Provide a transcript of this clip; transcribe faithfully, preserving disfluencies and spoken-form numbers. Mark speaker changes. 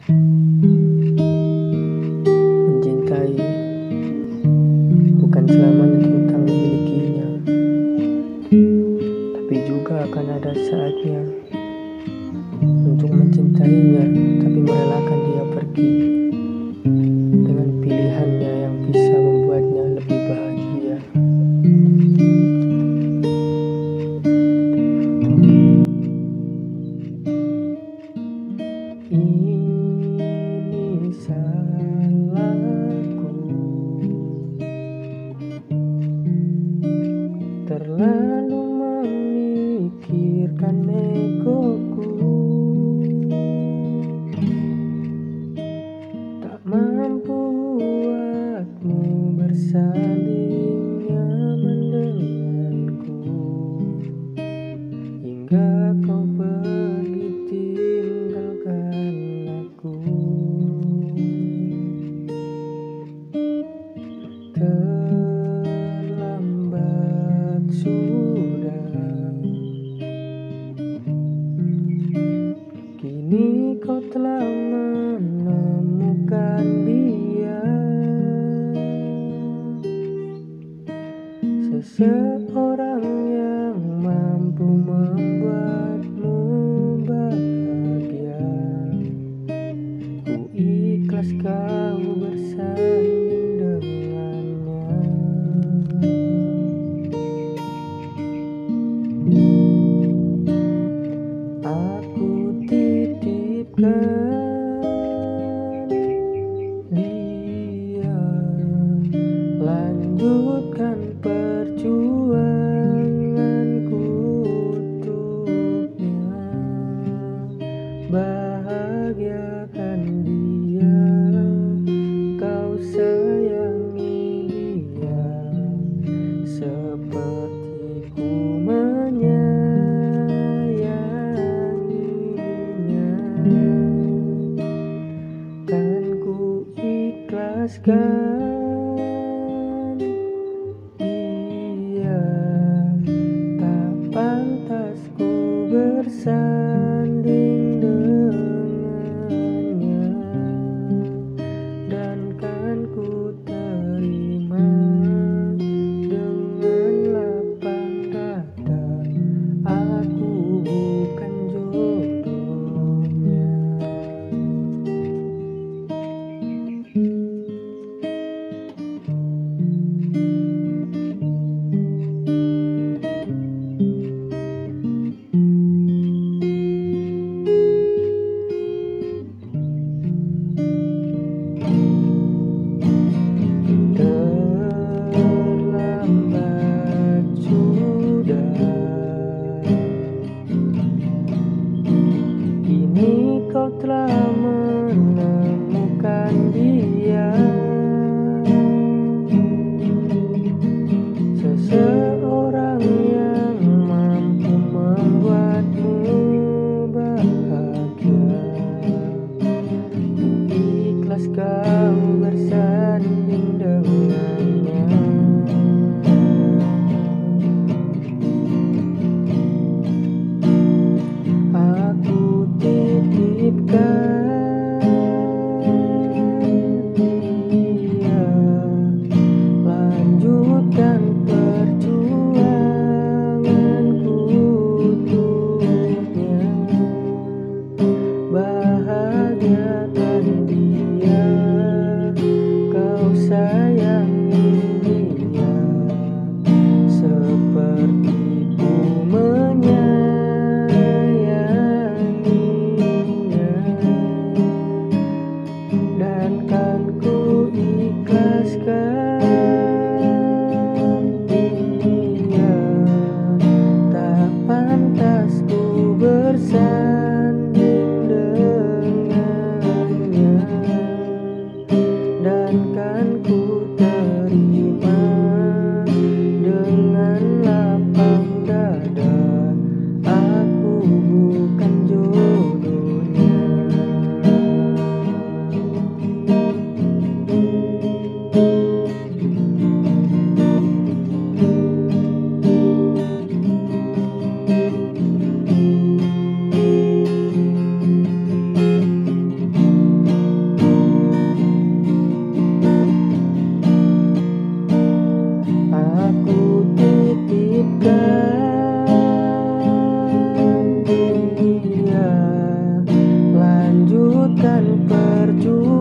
Speaker 1: Mencintai bukan selamanya tentang memilikinya, tapi juga akan ada saatnya untuk mencintainya, tapi merelakan dia pergi dengan pilihannya yang bisa membuatnya lebih bahagia. Ini salahku, terlalu memikirkan egoku, tak mampu buatmu bersanding nyaman denganku, hingga kau pergi tinggalkan aku. Terlambat sudah, kini kau telah menemukan dia, seseorang yang mampu membuatmu bahagia. Ku ikhlas kau bersanding dengannya. Aku titipkan dia, lanjutkan perjuanganku untuknya, bahagiakan dia, kau sayangi dia seperti ku menyayanginya. Kan ku ikhlaskan dia, tak pantas ku bersanding dengannya, dan kan ku terima dengan lapang dada. Aku bukan jodohnya. Terlambat sudah, kini kau telah menemukan dia, seseorang yang mampu membuatmu bahagia. Ikhlas kau bersanding dengannya. Aku titipkan dia, lanjutkan perjuanganku untuknya, bahagiakan dia, kau sayangi dia seperti ku menyayanginya. melanjutkan perjuangan.